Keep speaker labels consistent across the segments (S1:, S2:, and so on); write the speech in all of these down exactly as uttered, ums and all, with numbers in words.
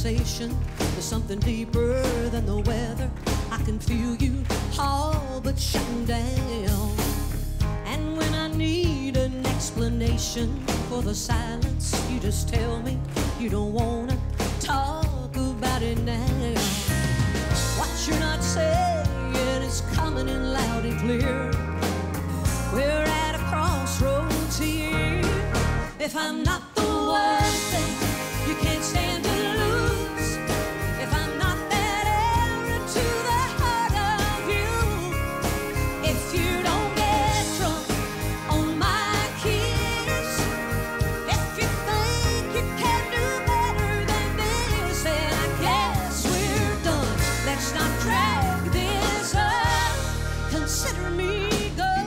S1: conversation. There's something deeper than the weather. I can feel you all but shutting down. And when I need an explanation for the silence, you just tell me you don't wanna talk about it now. What you're not saying is coming in loud and clear. We're at a crossroads here. If I'm not the one thing you can't stand to lose, if I'm not that arrow to the heart of you, if you don't get drunk on my kiss, if you think you can do better than this, then I guess we're done. Let's not drag this up. Consider me gone.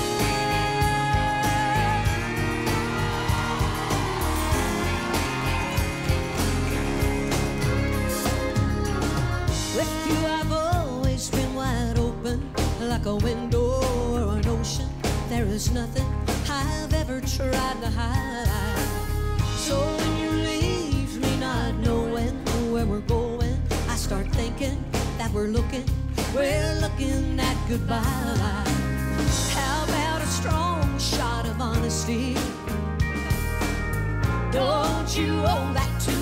S1: With you I've always been wide open, like a window or an ocean. There is nothing I've ever tried to hide. So when you leave me not knowing where we're going, I start thinking that we're looking, we're looking at goodbye. How about a strong shot of honesty? Don't you owe that to